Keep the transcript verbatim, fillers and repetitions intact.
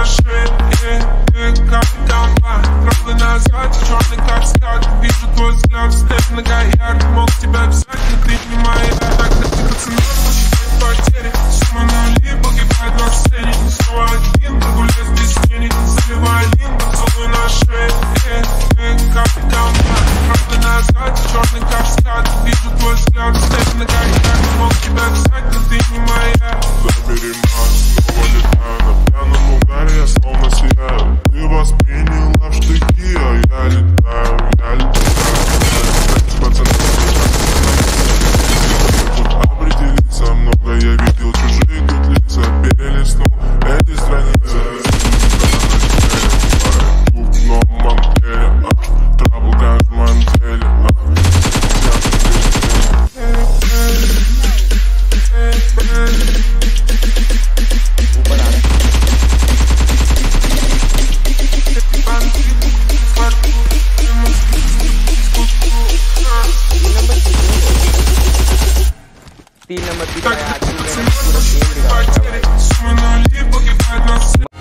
на шее, капитан Ба. Травы назад, черный как скат. Вижу твой взгляд, степ на гаяр. Мог тебя взять, но ты не моя. Так как ты пацанам посчитать потери. Сумма нули, погибает на сцене. Снова один, прогуляюсь без тени. Заливай лин, поцелуй на шее, капитан Ба. Травы назад, черный как скат. Вижу твой взгляд, степ на гаяр. Мог тебя взять, но ты не моя. Забери мать, снова летаю на пьяном угаре, я словно сияю. Ты восприняла в штыки, а я летаю, я летаю. Пацаны, тут определиться много, я видел чужие тут лица. Перелистнул эти страницы. Тут в новом Монтере, трабл как в моем теле. तीन नंबर की